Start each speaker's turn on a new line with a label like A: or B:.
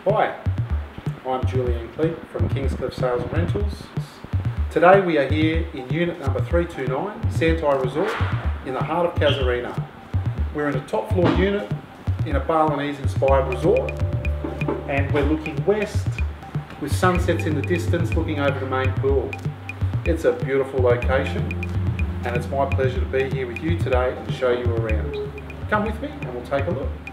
A: Hi, I'm Julian Cleep from Kingscliff Sales and Rentals. Today we are here in unit number 329, Santai Resort, in the heart of Casuarina. We're in a top floor unit in a Balinese inspired resort, and we're looking west with sunsets in the distance looking over the main pool. It's a beautiful location, and it's my pleasure to be here with you today and show you around. Come with me and we'll take a look.